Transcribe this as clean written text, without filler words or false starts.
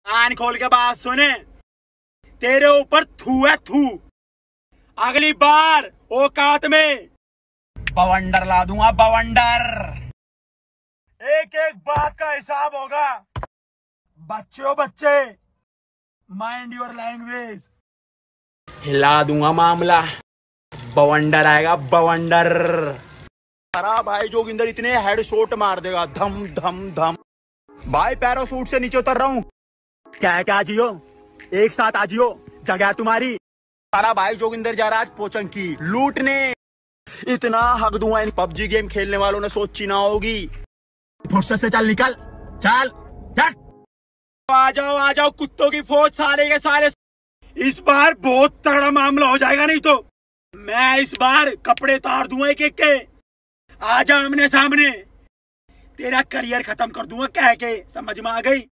कान खोल के बात सुने, तेरे ऊपर थू है थू। अगली बार औकात में बवंडर ला दूंगा, बवंडर। एक एक बात का हिसाब होगा। बच्चे माइंड योर लैंग्वेज। हिला दूंगा मामला, बवंडर आएगा, बवंडर। अरे भाई जोगिंदर इतने हेडशॉट मार देगा, धम धम धम। भाई पैराशूट से नीचे उतर रहा हूँ। क्या जियो, एक साथ आ जियो, जगह तुम्हारी। सारा भाई जोगिंदर जा रहा आज पोचंकी लूटने। इतना हक दूंगा इन पबजी गेम खेलने वालों ने सोची ना होगी। फुर्सत से चल, निकल चल। आ जाओ कुत्तों की फौज, सारे के सारे। इस बार बहुत तगड़ा मामला हो जाएगा, नहीं तो मैं इस बार कपड़े तार दूंगा एक एक के। आजा आमने सामने, तेरा करियर खत्म कर दूंगा कह के, समझ में आ गई।